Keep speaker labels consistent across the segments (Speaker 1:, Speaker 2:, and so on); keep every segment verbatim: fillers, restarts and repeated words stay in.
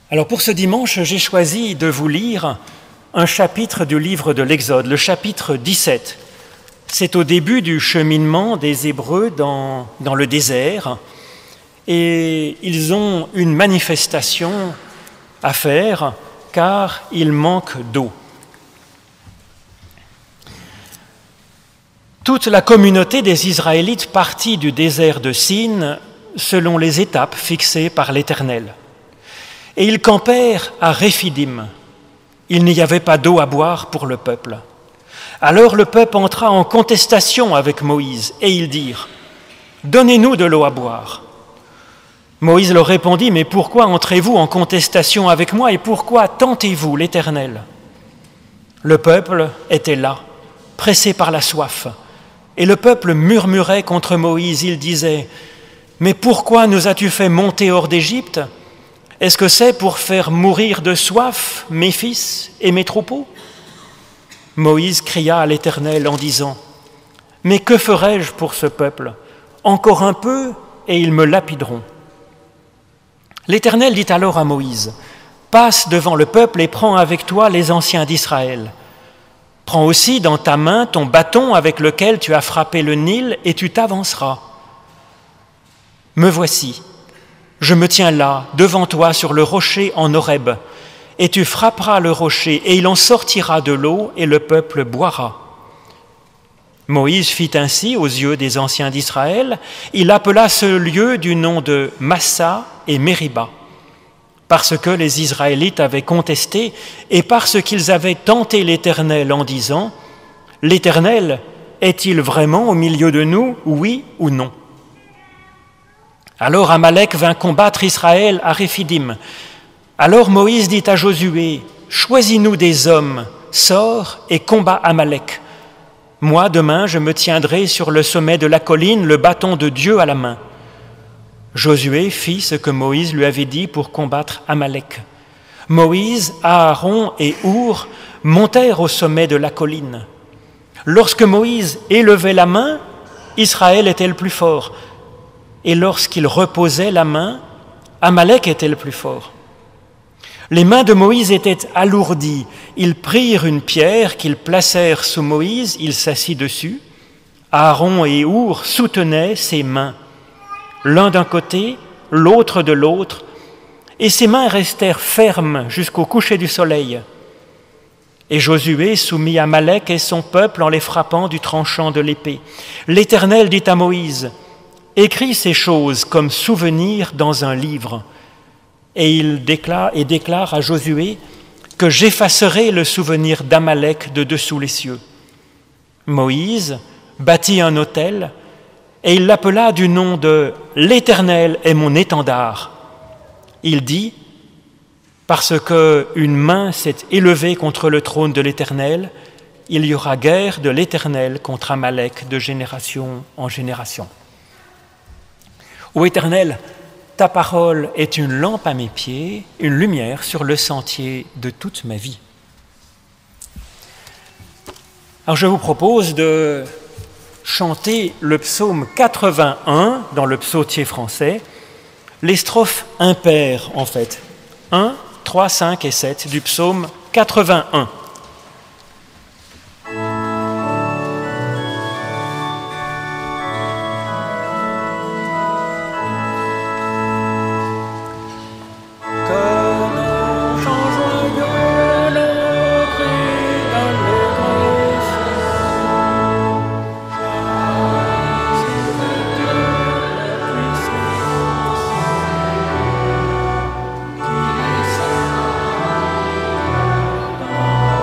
Speaker 1: Alors pour ce dimanche, j'ai choisi de vous lire un chapitre du livre de l'Exode, le chapitre dix-sept. C'est au début du cheminement des Hébreux dans, dans le désert et ils ont une manifestation à faire car il manque d'eau. Toute la communauté des Israélites partit du désert de Sin selon les étapes fixées par l'Éternel. Et ils campèrent à Réphidim. Il n'y avait pas d'eau à boire pour le peuple. Alors le peuple entra en contestation avec Moïse et ils dirent « Donnez-nous de l'eau à boire ». Moïse leur répondit « Mais pourquoi entrez-vous en contestation avec moi et pourquoi tentez-vous l'Éternel » Le peuple était là, pressé par la soif. Et le peuple murmurait contre Moïse, il disait « Mais pourquoi nous as-tu fait monter hors d'Égypte ? Est-ce que c'est pour faire mourir de soif mes fils et mes troupeaux ?» Moïse cria à l'Éternel en disant « Mais que ferai-je pour ce peuple ? Encore un peu et ils me lapideront. » L'Éternel dit alors à Moïse « Passe devant le peuple et prends avec toi les anciens d'Israël. Prends aussi dans ta main ton bâton avec lequel tu as frappé le Nil et tu t'avanceras. Me voici, je me tiens là, devant toi, sur le rocher en Horeb, et tu frapperas le rocher, et il en sortira de l'eau, et le peuple boira. » Moïse fit ainsi aux yeux des anciens d'Israël. Il appela ce lieu du nom de Massa et Mériba, parce que les Israélites avaient contesté et parce qu'ils avaient tenté l'Éternel en disant « L'Éternel est-il vraiment au milieu de nous, oui ou non ?» Alors Amalek vint combattre Israël à Réphidim. Alors Moïse dit à Josué « Choisis-nous des hommes, sors et combat Amalek. Moi, demain, je me tiendrai sur le sommet de la colline, le bâton de Dieu à la main. » Josué fit ce que Moïse lui avait dit pour combattre Amalek. Moïse, Aaron et Our montèrent au sommet de la colline. Lorsque Moïse élevait la main, Israël était le plus fort. Et lorsqu'il reposait la main, Amalek était le plus fort. Les mains de Moïse étaient alourdies. Ils prirent une pierre qu'ils placèrent sous Moïse, il s'assit dessus. Aaron et Our soutenaient ses mains, l'un d'un côté, l'autre de l'autre, et ses mains restèrent fermes jusqu'au coucher du soleil. Et Josué soumit Amalek et son peuple en les frappant du tranchant de l'épée. L'Éternel dit à Moïse « Écris ces choses comme souvenir dans un livre. » Et il déclare, et déclare à Josué que j'effacerai le souvenir d'Amalek de dessous les cieux. Moïse bâtit un autel et il l'appela du nom de « L'Éternel est mon étendard ». Il dit « Parce qu'une main s'est élevée contre le trône de l'Éternel, il y aura guerre de l'Éternel contre Amalek de génération en génération. » Ô Éternel, ta parole est une lampe à mes pieds, une lumière sur le sentier de toute ma vie. Alors je vous propose de chanter le psaume quatre-vingt-un dans le psautier français, les strophes impaires en fait, un, trois, cinq et sept du psaume quatre-vingt-un.
Speaker 2: Oh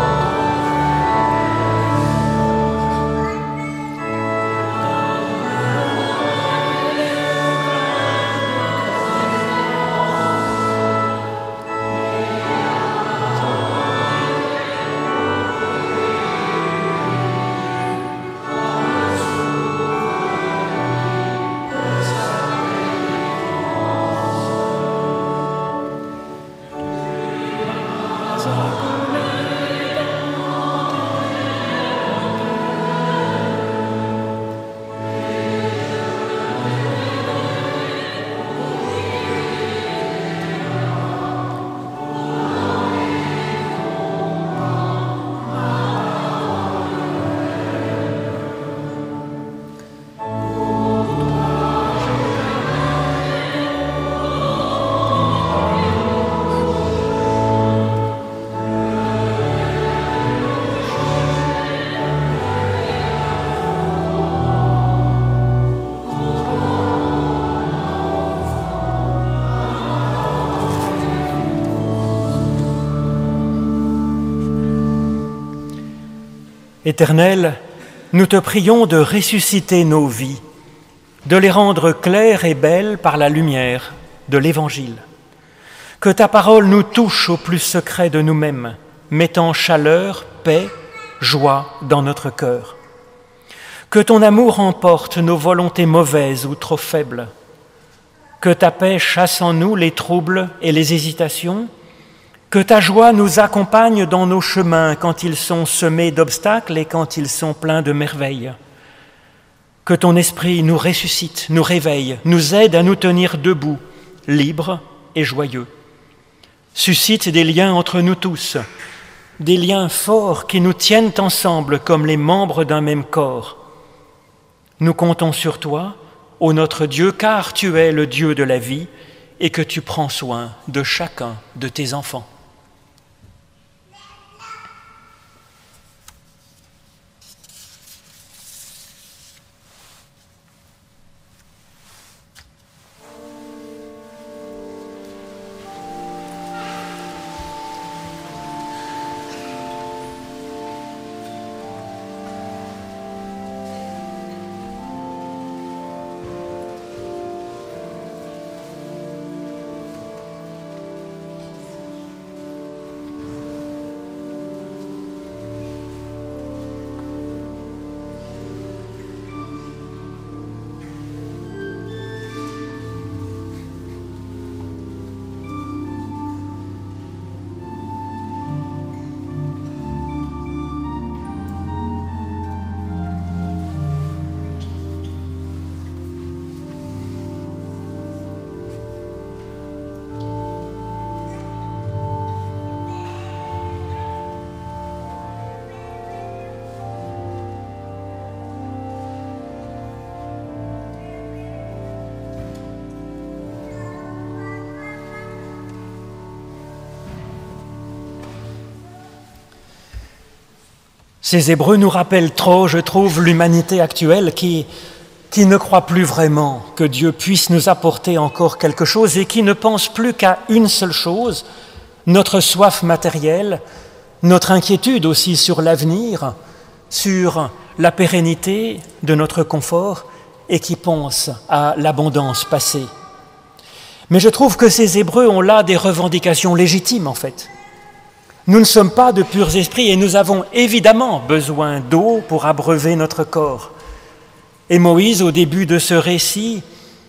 Speaker 1: Éternel, nous te prions de ressusciter nos vies, de les rendre claires et belles par la lumière de l'Évangile. Que ta parole nous touche au plus secret de nous-mêmes, mettant chaleur, paix, joie dans notre cœur. Que ton amour emporte nos volontés mauvaises ou trop faibles. Que ta paix chasse en nous les troubles et les hésitations. Que ta joie nous accompagne dans nos chemins quand ils sont semés d'obstacles et quand ils sont pleins de merveilles. Que ton esprit nous ressuscite, nous réveille, nous aide à nous tenir debout, libres et joyeux. Suscite des liens entre nous tous, des liens forts qui nous tiennent ensemble comme les membres d'un même corps. Nous comptons sur toi, ô notre Dieu, car tu es le Dieu de la vie et que tu prends soin de chacun de tes enfants. Ces Hébreux nous rappellent trop, je trouve, l'humanité actuelle qui, qui ne croit plus vraiment que Dieu puisse nous apporter encore quelque chose et qui ne pense plus qu'à une seule chose, notre soif matérielle, notre inquiétude aussi sur l'avenir, sur la pérennité de notre confort et qui pense à l'abondance passée. Mais je trouve que ces Hébreux ont là des revendications légitimes en fait. Nous ne sommes pas de purs esprits et nous avons évidemment besoin d'eau pour abreuver notre corps. Et Moïse, au début de ce récit,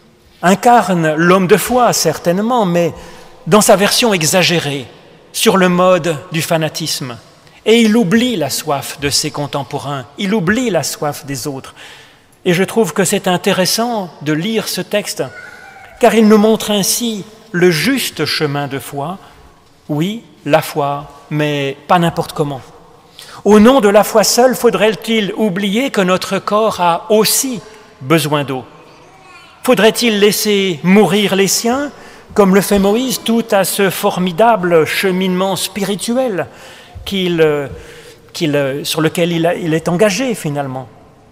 Speaker 1: incarne l'homme de foi, certainement, mais dans sa version exagérée, sur le mode du fanatisme. Et il oublie la soif de ses contemporains, il oublie la soif des autres. Et je trouve que c'est intéressant de lire ce texte, car il nous montre ainsi le juste chemin de foi. Oui, la foi, mais pas n'importe comment. Au nom de la foi seule, faudrait-il oublier que notre corps a aussi besoin d'eau? Faudrait-il laisser mourir les siens, comme le fait Moïse, tout à ce formidable cheminement spirituel qu'il, qu'il, sur lequel il, a, il est engagé finalement?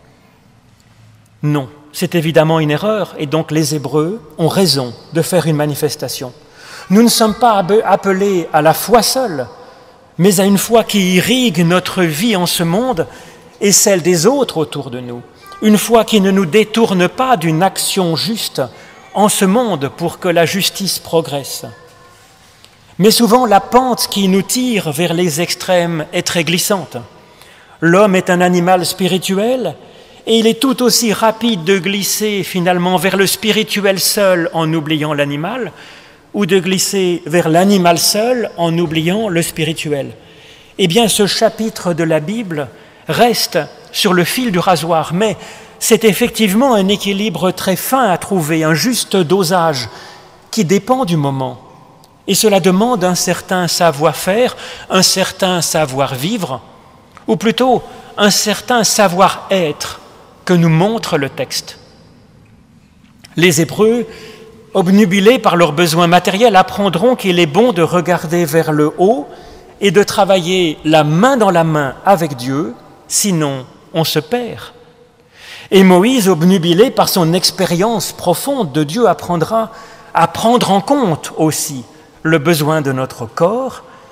Speaker 1: Non, c'est évidemment une erreur, et donc les Hébreux ont raison de faire une manifestation. Nous ne sommes pas appelés à la foi seule, mais à une foi qui irrigue notre vie en ce monde et celle des autres autour de nous. Une foi qui ne nous détourne pas d'une action juste en ce monde pour que la justice progresse. Mais souvent, la pente qui nous tire vers les extrêmes est très glissante. L'homme est un animal spirituel et il est tout aussi rapide de glisser finalement vers le spirituel seul en oubliant l'animal, ou de glisser vers l'animal seul en oubliant le spirituel. Eh bien, ce chapitre de la Bible reste sur le fil du rasoir, mais c'est effectivement un équilibre très fin à trouver, un juste dosage qui dépend du moment. Et cela demande un certain savoir-faire, un certain savoir-vivre, ou plutôt un certain savoir-être que nous montre le texte. Les Hébreux, obnubilés par leurs besoins matériels, apprendront qu'il est bon de regarder vers le haut et de travailler la main dans la main avec Dieu, sinon on se perd. Et Moïse, obnubilé par son expérience profonde de Dieu, apprendra à prendre en compte aussi le besoin de notre corps,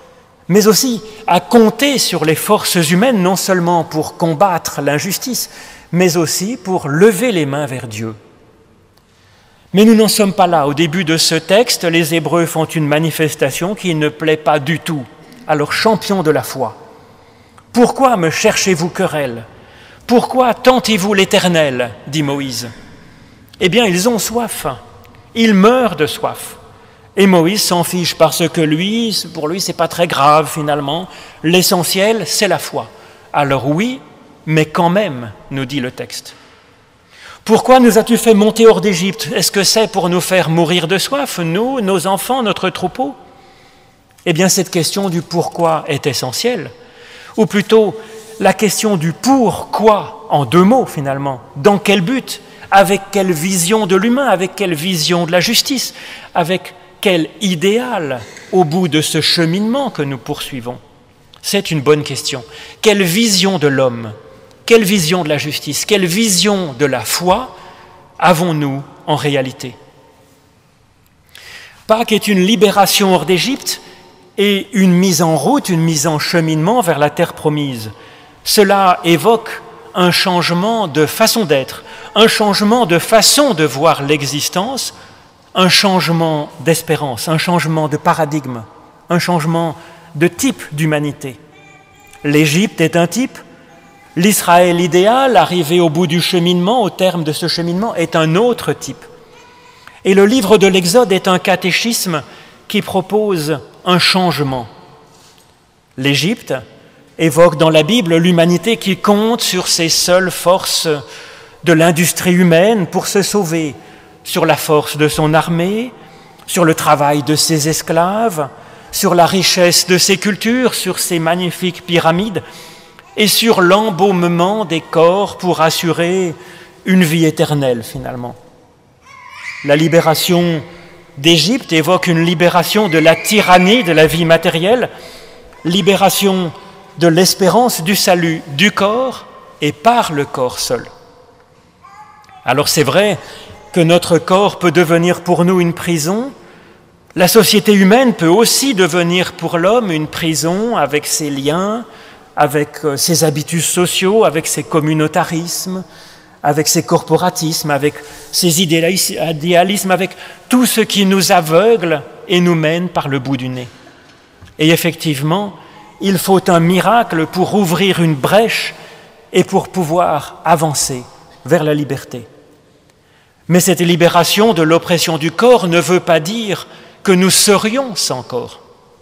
Speaker 1: mais aussi à compter sur les forces humaines, non seulement pour combattre l'injustice, mais aussi pour lever les mains vers Dieu. Mais nous n'en sommes pas là. Au début de ce texte, les Hébreux font une manifestation qui ne plaît pas du tout à leurs champions de la foi. « Pourquoi me cherchez-vous querelle ? Pourquoi tentez-vous l'Éternel ?» dit Moïse. Eh bien, ils ont soif. Ils meurent de soif. Et Moïse s'en fiche parce que lui, pour lui, ce n'est pas très grave finalement. L'essentiel, c'est la foi. Alors oui, mais quand même, nous dit le texte. Pourquoi nous as-tu fait monter hors d'Égypte ? Est-ce que c'est pour nous faire mourir de soif, nous, nos enfants, notre troupeau ? Eh bien, cette question du pourquoi est essentielle. Ou plutôt, la question du pourquoi, en deux mots finalement. Dans quel but ? Avec quelle vision de l'humain ? Avec quelle vision de la justice ? Avec quel idéal au bout de ce cheminement que nous poursuivons ? C'est une bonne question. Quelle vision de l'homme ? Quelle vision de la justice ? Quelle vision de la foi avons-nous en réalité ? Pâques est une libération hors d'Égypte et une mise en route, une mise en cheminement vers la terre promise. Cela évoque un changement de façon d'être, un changement de façon de voir l'existence, un changement d'espérance, un changement de paradigme, un changement de type d'humanité. L'Égypte est un type, l'Israël idéal, arrivé au bout du cheminement, au terme de ce cheminement, est un autre type. Et le livre de l'Exode est un catéchisme qui propose un changement. L'Égypte évoque dans la Bible l'humanité qui compte sur ses seules forces de l'industrie humaine pour se sauver, sur la force de son armée, sur le travail de ses esclaves, sur la richesse de ses cultures, sur ses magnifiques pyramides et sur l'embaumement des corps pour assurer une vie éternelle finalement. La libération d'Égypte évoque une libération de la tyrannie de la vie matérielle, libération de l'espérance du salut du corps et par le corps seul. Alors c'est vrai que notre corps peut devenir pour nous une prison, la société humaine peut aussi devenir pour l'homme une prison avec ses liens, avec ses habitudes sociaux, avec ses communautarismes, avec ses corporatismes, avec ses idéalismes, avec tout ce qui nous aveugle et nous mène par le bout du nez. Et effectivement, il faut un miracle pour ouvrir une brèche et pour pouvoir avancer vers la liberté. Mais cette libération de l'oppression du corps ne veut pas dire que nous serions sans corps.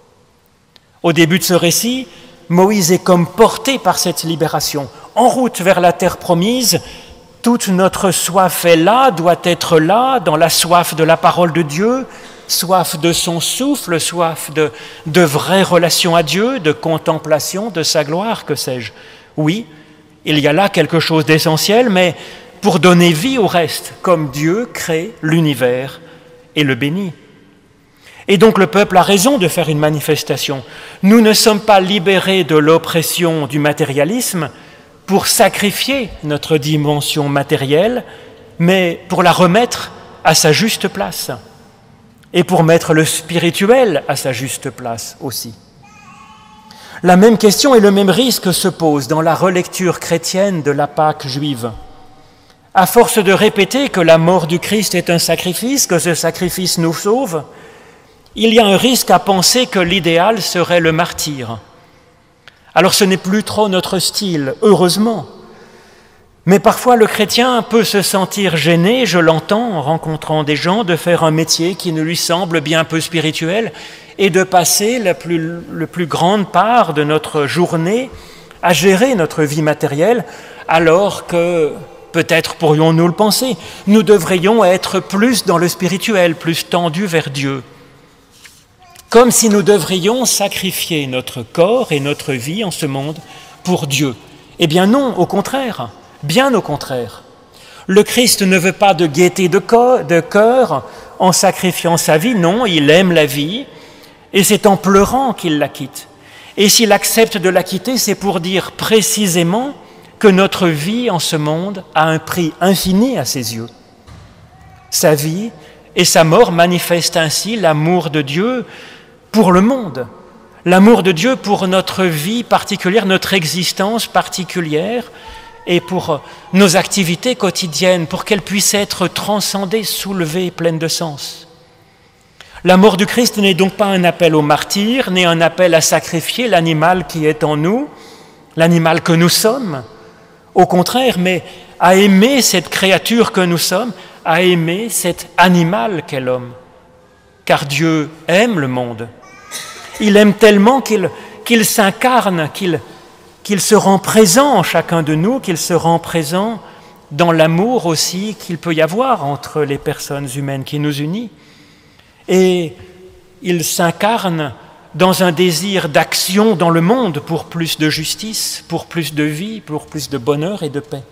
Speaker 1: Au début de ce récit, Moïse est comme porté par cette libération. En route vers la terre promise, toute notre soif est là, doit être là, dans la soif de la parole de Dieu, soif de son souffle, soif de, de vraies relations à Dieu, de contemplation de sa gloire, que sais-je. Oui, il y a là quelque chose d'essentiel, mais pour donner vie au reste, comme Dieu crée l'univers et le bénit. Et donc le peuple a raison de faire une manifestation. Nous ne sommes pas libérés de l'oppression du matérialisme pour sacrifier notre dimension matérielle, mais pour la remettre à sa juste place et pour mettre le spirituel à sa juste place aussi. La même question et le même risque se posent dans la relecture chrétienne de la Pâque juive. À force de répéter que la mort du Christ est un sacrifice, que ce sacrifice nous sauve, il y a un risque à penser que l'idéal serait le martyre. Alors ce n'est plus trop notre style, heureusement. Mais parfois le chrétien peut se sentir gêné, je l'entends en rencontrant des gens, de faire un métier qui ne lui semble bien peu spirituel et de passer la plus, la plus grande part de notre journée à gérer notre vie matérielle, alors que, peut-être pourrions-nous le penser, nous devrions être plus dans le spirituel, plus tendus vers Dieu. Comme si nous devrions sacrifier notre corps et notre vie en ce monde pour Dieu. Eh bien non, au contraire, bien au contraire. Le Christ ne veut pas de gaieté de cœur en sacrifiant sa vie, non, il aime la vie et c'est en pleurant qu'il la quitte. Et s'il accepte de la quitter, c'est pour dire précisément que notre vie en ce monde a un prix infini à ses yeux. Sa vie et sa mort manifestent ainsi l'amour de Dieu pour le monde, L'amour de Dieu pour notre vie particulière, notre existence particulière, et pour nos activités quotidiennes, pour qu'elles puissent être transcendées, soulevées, pleines de sens. La mort du Christ n'est donc pas un appel au martyr, n'est un appel à sacrifier l'animal qui est en nous, l'animal que nous sommes, au contraire, mais à aimer cette créature que nous sommes, à aimer cet animal qu'est l'homme. Car Dieu aime le monde. Il aime tellement qu'il, qu'il s'incarne, qu'il, qu'il se rend présent en chacun de nous, qu'il se rend présent dans l'amour aussi qu'il peut y avoir entre les personnes humaines qui nous unissent. Et il s'incarne dans un désir d'action dans le monde pour plus de justice, pour plus de vie, pour plus de bonheur et de paix.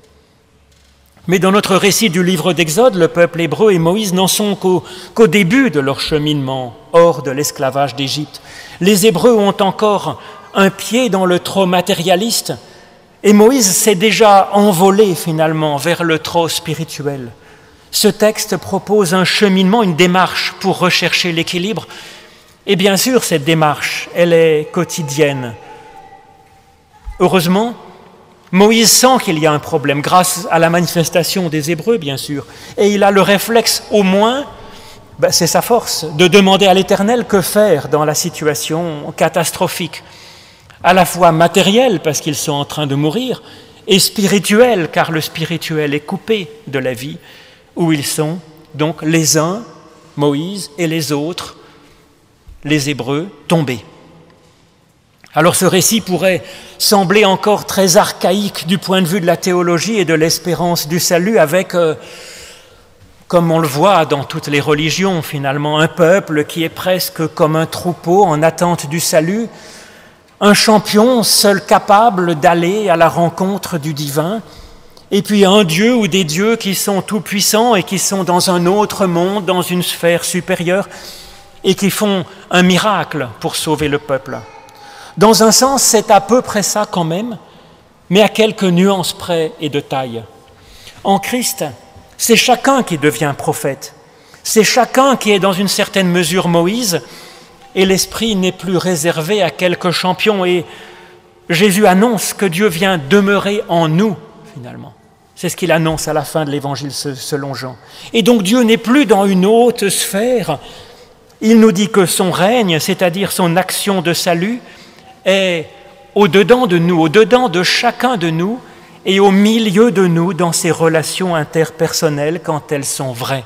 Speaker 1: Mais dans notre récit du livre d'Exode, le peuple hébreu et Moïse n'en sont qu'au, qu'au début de leur cheminement hors de l'esclavage d'Égypte. Les Hébreux ont encore un pied dans le trop matérialiste et Moïse s'est déjà envolé finalement vers le trop spirituel. Ce texte propose un cheminement, une démarche pour rechercher l'équilibre. Et bien sûr, cette démarche, elle est quotidienne. Heureusement, Moïse sent qu'il y a un problème, grâce à la manifestation des Hébreux, bien sûr. Et il a le réflexe, au moins, ben c'est sa force, de demander à l'Éternel que faire dans la situation catastrophique. À la fois matérielle, parce qu'ils sont en train de mourir, et spirituelle, car le spirituel est coupé de la vie, où ils sont, donc les uns, Moïse, et les autres, les Hébreux, tombés. Alors ce récit pourrait sembler encore très archaïque du point de vue de la théologie et de l'espérance du salut, avec, euh, comme on le voit dans toutes les religions finalement, un peuple qui est presque comme un troupeau en attente du salut, un champion seul capable d'aller à la rencontre du divin, et puis un Dieu ou des dieux qui sont tout-puissants et qui sont dans un autre monde, dans une sphère supérieure, et qui font un miracle pour sauver le peuple. Dans un sens, c'est à peu près ça quand même, mais à quelques nuances près et de taille. En Christ, c'est chacun qui devient prophète. C'est chacun qui est dans une certaine mesure Moïse, et l'esprit n'est plus réservé à quelques champions. Et Jésus annonce que Dieu vient demeurer en nous, finalement. C'est ce qu'il annonce à la fin de l'évangile selon Jean. Et donc Dieu n'est plus dans une haute sphère. Il nous dit que son règne, c'est-à-dire son action de salut, est au-dedans de nous, au-dedans de chacun de nous et au milieu de nous dans ces relations interpersonnelles quand elles sont vraies.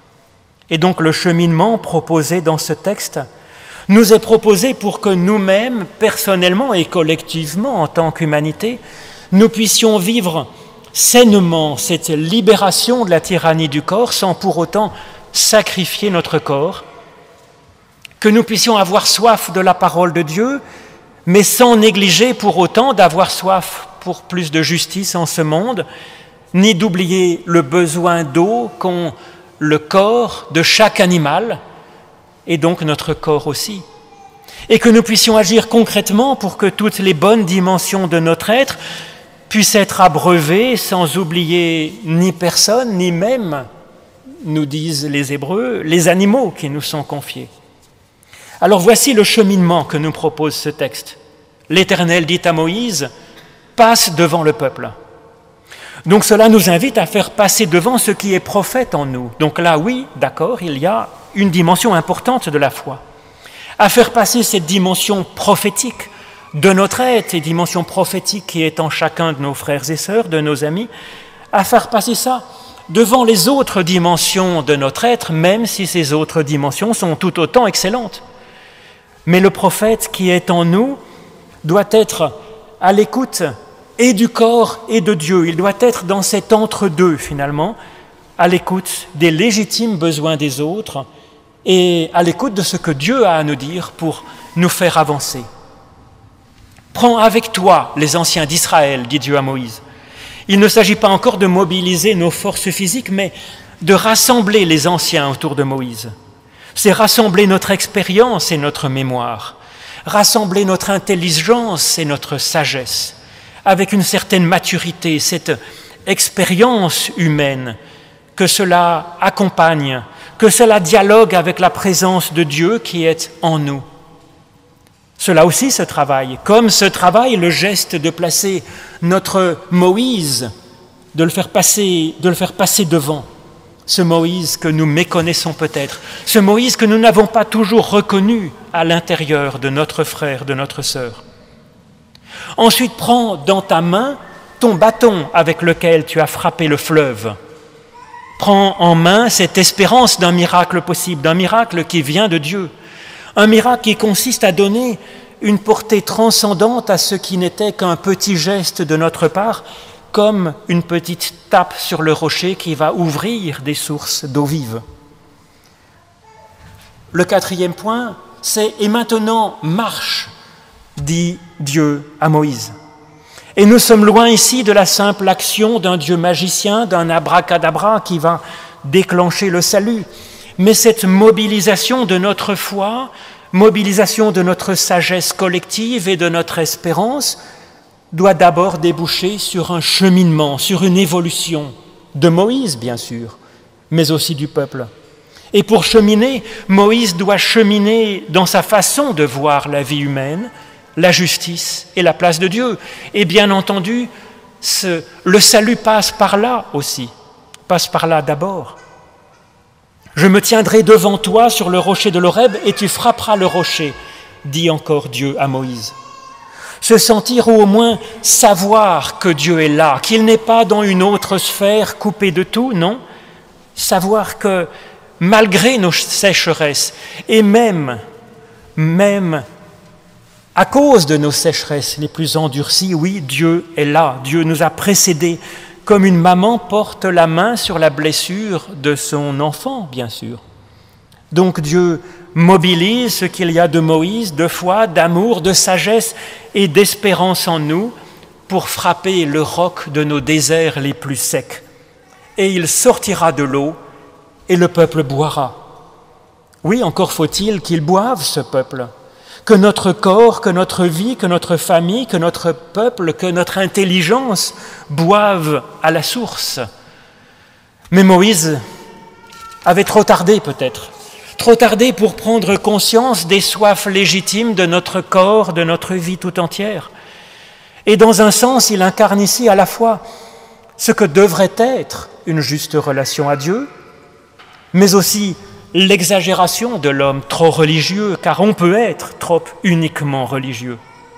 Speaker 1: Et donc le cheminement proposé dans ce texte nous est proposé pour que nous-mêmes, personnellement et collectivement en tant qu'humanité, nous puissions vivre sainement cette libération de la tyrannie du corps sans pour autant sacrifier notre corps, que nous puissions avoir soif de la parole de Dieu, mais sans négliger pour autant d'avoir soif pour plus de justice en ce monde, ni d'oublier le besoin d'eau qu'ont le corps de chaque animal, et donc notre corps aussi. Et que nous puissions agir concrètement pour que toutes les bonnes dimensions de notre être puissent être abreuvées sans oublier ni personne, ni même, nous disent les Hébreux, les animaux qui nous sont confiés. Alors voici le cheminement que nous propose ce texte. L'Éternel dit à Moïse, passe devant le peuple. Donc cela nous invite à faire passer devant ce qui est prophète en nous. Donc là, oui, d'accord, il y a une dimension importante de la foi. À faire passer cette dimension prophétique de notre être, et dimension prophétique qui est en chacun de nos frères et sœurs, de nos amis, à faire passer ça devant les autres dimensions de notre être, même si ces autres dimensions sont tout autant excellentes. Mais le prophète qui est en nous doit être à l'écoute et du corps et de Dieu. Il doit être dans cet entre-deux, finalement, à l'écoute des légitimes besoins des autres et à l'écoute de ce que Dieu a à nous dire pour nous faire avancer. Prends avec toi les anciens d'Israël, dit Dieu à Moïse. Il ne s'agit pas encore de mobiliser nos forces physiques, mais de rassembler les anciens autour de Moïse. C'est rassembler notre expérience et notre mémoire, rassembler notre intelligence et notre sagesse, avec une certaine maturité, cette expérience humaine, que cela accompagne, que cela dialogue avec la présence de Dieu qui est en nous. Cela aussi se travaille, comme se travaille le geste de placer notre Moïse, de le faire passer, de le faire passer devant. Ce Moïse que nous méconnaissons peut-être, ce Moïse que nous n'avons pas toujours reconnu à l'intérieur de notre frère, de notre sœur. Ensuite, prends dans ta main ton bâton avec lequel tu as frappé le fleuve. Prends en main cette espérance d'un miracle possible, d'un miracle qui vient de Dieu. Un miracle qui consiste à donner une portée transcendante à ce qui n'était qu'un petit geste de notre part, comme une petite tape sur le rocher qui va ouvrir des sources d'eau vive. Le quatrième point, c'est « Et maintenant, marche », dit Dieu à Moïse. Et nous sommes loin ici de la simple action d'un Dieu magicien, d'un abracadabra qui va déclencher le salut. Mais cette mobilisation de notre foi, mobilisation de notre sagesse collective et de notre espérance, doit d'abord déboucher sur un cheminement, sur une évolution de Moïse, bien sûr, mais aussi du peuple. Et pour cheminer, Moïse doit cheminer dans sa façon de voir la vie humaine, la justice et la place de Dieu. Et bien entendu, ce, le salut passe par là aussi, passe par là d'abord. Je me tiendrai devant toi sur le rocher de l'Horeb et tu frapperas le rocher, dit encore Dieu à Moïse. Se sentir ou au moins savoir que Dieu est là, qu'il n'est pas dans une autre sphère coupée de tout, non. Savoir que malgré nos sécheresses et même, même à cause de nos sécheresses les plus endurcies, oui, Dieu est là, Dieu nous a précédés, comme une maman porte la main sur la blessure de son enfant, bien sûr. Donc Dieu mobilise ce qu'il y a de Moïse, de foi, d'amour, de sagesse et d'espérance en nous pour frapper le roc de nos déserts les plus secs. Et il sortira de l'eau et le peuple boira. Oui, encore faut-il qu'il boive, ce peuple, que notre corps, que notre vie, que notre famille, que notre peuple, que notre intelligence boivent à la source. Mais Moïse avait trop tardé peut-être, trop tardé pour prendre conscience des soifs légitimes de notre corps, de notre vie tout entière. Et dans un sens, il incarne ici à la fois ce que devrait être une juste relation à Dieu, mais aussi l'exagération de l'homme trop religieux, car on peut être trop uniquement religieux.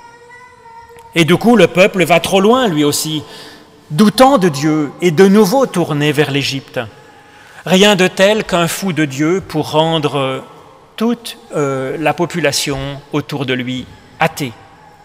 Speaker 1: Et du coup, le peuple va trop loin, lui aussi, doutant de Dieu et de nouveau tourné vers l'Égypte. Rien de tel qu'un fou de Dieu pour rendre toute euh, la population autour de lui athée.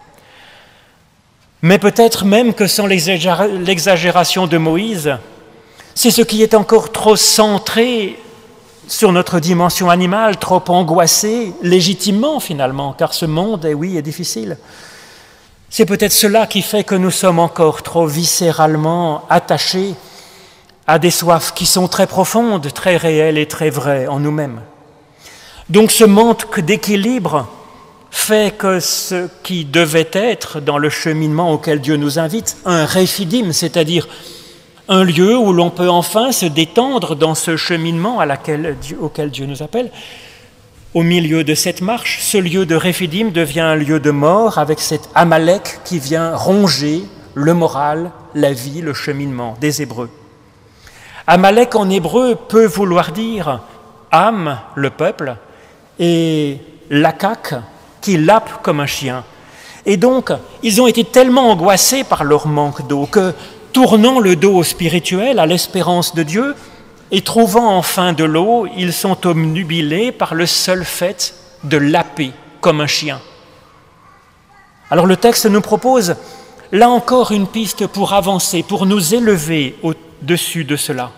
Speaker 1: Mais peut-être même que sans l'exagération de Moïse, c'est ce qui est encore trop centré sur notre dimension animale, trop angoissée, légitimement finalement, car ce monde, eh oui, est difficile. C'est peut-être cela qui fait que nous sommes encore trop viscéralement attachés à des soifs qui sont très profondes, très réelles et très vraies en nous-mêmes. Donc ce manque d'équilibre fait que ce qui devait être dans le cheminement auquel Dieu nous invite, un réphidim, c'est-à-dire un lieu où l'on peut enfin se détendre dans ce cheminement à laquelle, auquel Dieu nous appelle. Au milieu de cette marche, ce lieu de réphidim devient un lieu de mort avec cet Amalek qui vient ronger le moral, la vie, le cheminement des Hébreux. Amalek en hébreu peut vouloir dire âme, le peuple, et lakak, qui lappe comme un chien. Et donc, ils ont été tellement angoissés par leur manque d'eau que, tournant le dos au spirituel, à l'espérance de Dieu, et trouvant enfin de l'eau, ils sont obnubilés par le seul fait de lapper comme un chien. Alors le texte nous propose, là encore, une piste pour avancer, pour nous élever au-dessus de cela.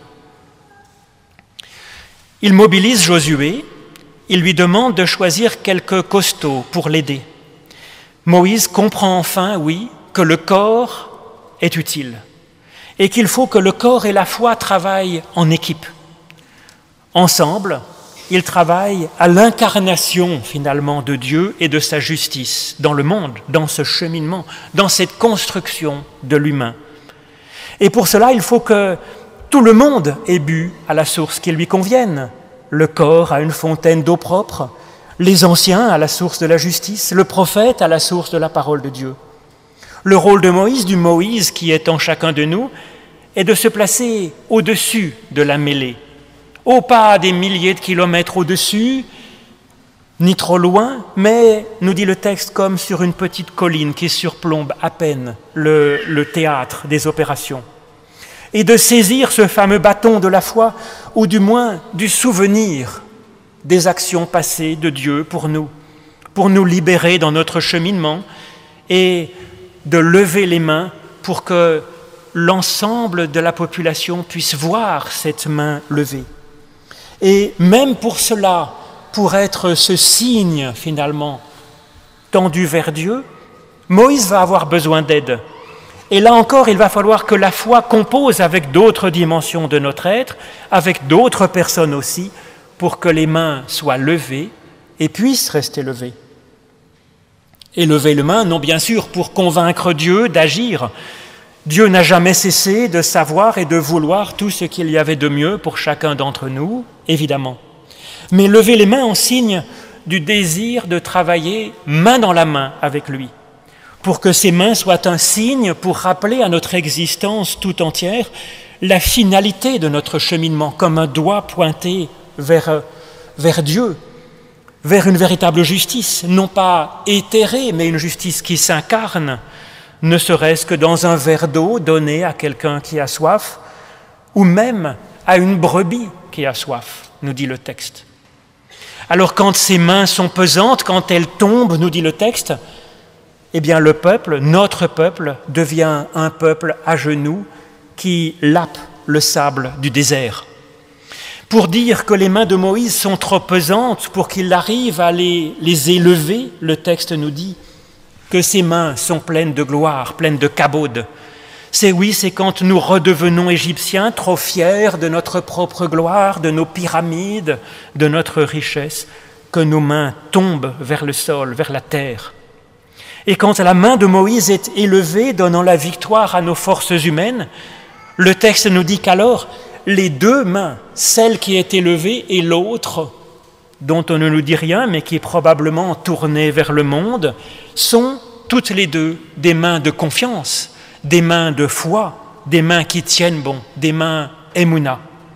Speaker 1: Il mobilise Josué, il lui demande de choisir quelques costauds pour l'aider. Moïse comprend enfin, oui, que le corps est utile et qu'il faut que le corps et la foi travaillent en équipe. Ensemble, ils travaillent à l'incarnation finalement de Dieu et de sa justice dans le monde, dans ce cheminement, dans cette construction de l'humain. Et pour cela, il faut que tout le monde ait bu à la source qui lui convienne. Le corps à une fontaine d'eau propre, les anciens à la source de la justice, le prophète à la source de la parole de Dieu. Le rôle de Moïse, du Moïse qui est en chacun de nous, est de se placer au-dessus de la mêlée, au pas des milliers de kilomètres au-dessus, ni trop loin, mais, nous dit le texte, comme sur une petite colline qui surplombe à peine le, le théâtre des opérations. Et de saisir ce fameux bâton de la foi, ou du moins du souvenir des actions passées de Dieu pour nous, pour nous libérer dans notre cheminement, et de lever les mains pour que l'ensemble de la population puisse voir cette main levée. Et même pour cela, pour être ce signe finalement tendu vers Dieu, Moïse va avoir besoin d'aide. Et là encore, il va falloir que la foi compose avec d'autres dimensions de notre être, avec d'autres personnes aussi, pour que les mains soient levées et puissent rester levées. Et lever les mains, non bien sûr pour convaincre Dieu d'agir. Dieu n'a jamais cessé de savoir et de vouloir tout ce qu'il y avait de mieux pour chacun d'entre nous, évidemment. Mais lever les mains en signe du désir de travailler main dans la main avec lui, pour que ces mains soient un signe pour rappeler à notre existence tout entière la finalité de notre cheminement, comme un doigt pointé vers, vers Dieu, vers une véritable justice, non pas éthérée, mais une justice qui s'incarne, ne serait-ce que dans un verre d'eau donné à quelqu'un qui a soif, ou même à une brebis qui a soif, nous dit le texte. Alors quand ces mains sont pesantes, quand elles tombent, nous dit le texte, eh bien le peuple, notre peuple, devient un peuple à genoux qui lappe le sable du désert. Pour dire que les mains de Moïse sont trop pesantes pour qu'il arrive à les, les élever, le texte nous dit que ses mains sont pleines de gloire, pleines de kabod. C'est oui, c'est quand nous redevenons égyptiens, trop fiers de notre propre gloire, de nos pyramides, de notre richesse, que nos mains tombent vers le sol, vers la terre. Et quand la main de Moïse est élevée, donnant la victoire à nos forces humaines, le texte nous dit qu'alors, les deux mains, celle qui est élevée et l'autre, dont on ne nous dit rien, mais qui est probablement tournée vers le monde, sont toutes les deux des mains de confiance, des mains de foi, des mains qui tiennent bon, des mains émouna.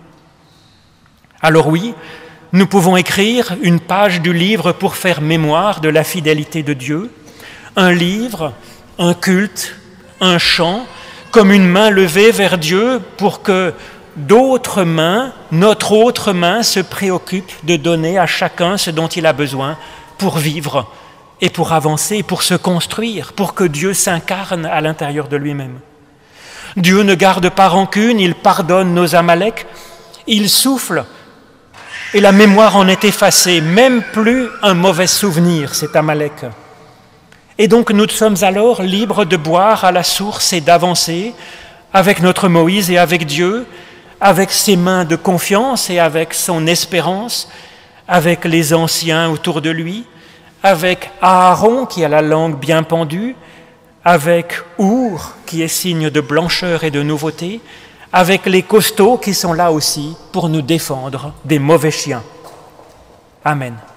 Speaker 1: Alors oui, nous pouvons écrire une page du livre pour faire mémoire de la fidélité de Dieu, un livre, un culte, un chant, comme une main levée vers Dieu pour que d'autres mains, notre autre main, se préoccupent de donner à chacun ce dont il a besoin pour vivre et pour avancer, pour se construire, pour que Dieu s'incarne à l'intérieur de lui-même. Dieu ne garde pas rancune, il pardonne nos Amaleks, il souffle et la mémoire en est effacée, même plus un mauvais souvenir, cet Amalek. Et donc nous sommes alors libres de boire à la source et d'avancer avec notre Moïse et avec Dieu, avec ses mains de confiance et avec son espérance, avec les anciens autour de lui, avec Aaron qui a la langue bien pendue, avec Our qui est signe de blancheur et de nouveauté, avec les costauds qui sont là aussi pour nous défendre des mauvais chiens. Amen.